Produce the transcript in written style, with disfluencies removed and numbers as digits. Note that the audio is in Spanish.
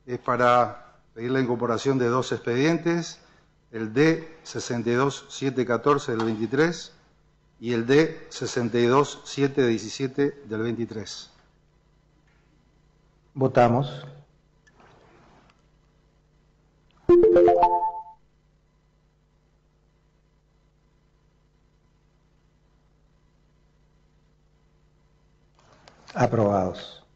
es para pedir la incorporación de dos expedientes, el D62714 del 23 y el D62717 del 23. Votamos. Aprobados.